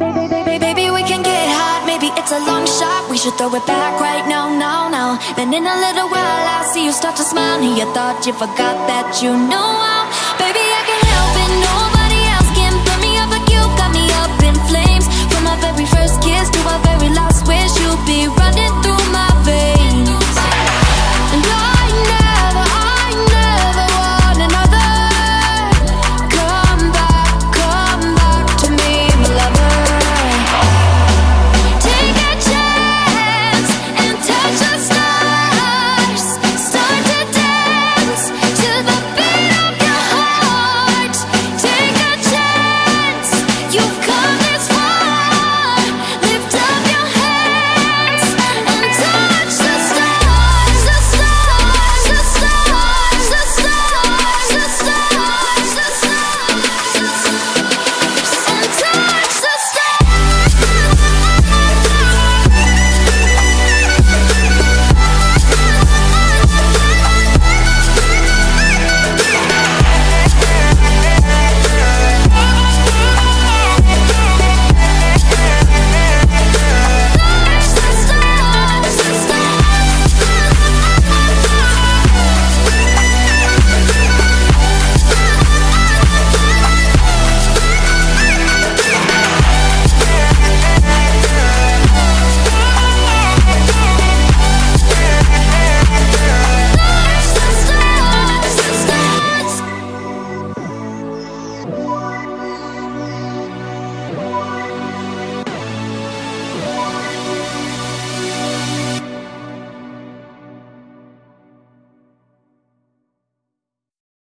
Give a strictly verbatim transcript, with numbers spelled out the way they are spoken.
Baby, we can get hot, maybe it's a long shot. We should throw it back right now, now, now. Then in a little while I'll see you start to smile. And you thought you forgot that you know I